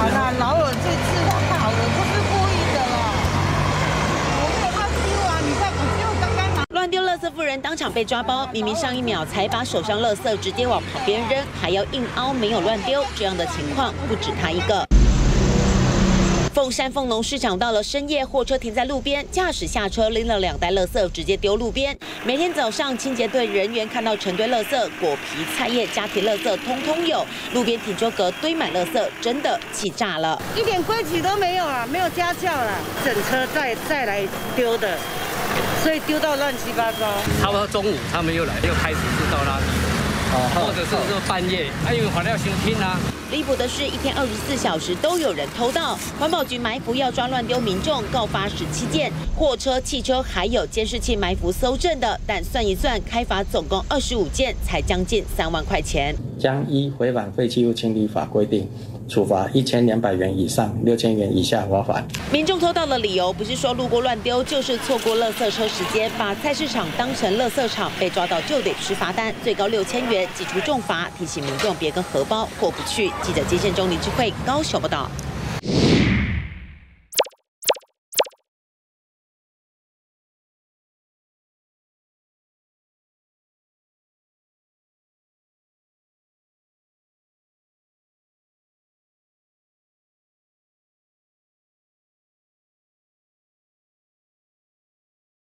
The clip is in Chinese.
好啦，老耳这次他好了，不是故意的啦。我没有乱丢啊，你看我只有刚刚拿。 乱丢垃圾妇人当场被抓包，明明上一秒才把手上垃圾直接往旁边扔，还要硬凹没有乱丢，这样的情况不止他一个。 凤山凤农市场到了深夜，货车停在路边，驾驶下车拎了2袋垃圾，直接丢路边。每天早上，清洁队人员看到成堆垃圾，果皮、菜叶、家庭垃圾通通有，路边停车格堆满垃圾，真的气炸了， 一点规矩都没有啊，没有家教啦，整车再来丢的，所以丢到乱七八糟。 差不多中午他们又开始制造垃圾。 或者是说半夜，因为法律要先听啊。 离谱的是，一天24小时都有人偷盗。环保局埋伏要抓乱丢民众，告发17件，货车、汽车还有监视器埋伏搜证的，但算一算，开罚总共25件，才将近3万块钱。 将依违反废弃物清理法规定。 处罚1200元以上6000元以下罚款。 民众偷盗的理由不是说路过乱丢，就是错过垃圾车时间，把菜市场当成垃圾场，被抓到就得吃罚单，最高6000元，祭出重罚，提醒民众别跟荷包过不去。记者接线中林智慧高雄报道。